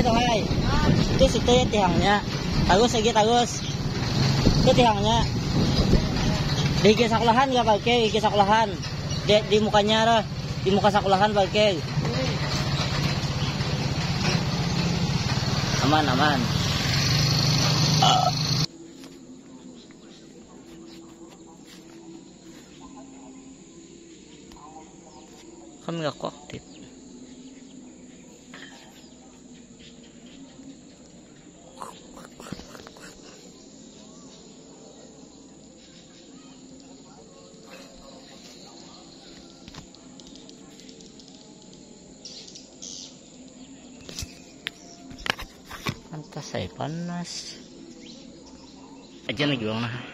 itu hai. Itu situ ya tiangnya. Tagus lagi tagus. Itu tiangnya. Di sekolahan nggak pakai, di sekolahan. Di mukanya lah, di muka sekolahan pakai. Aman aman. Kan nggak aktif. Pantas saya panas. Aja nih gimana?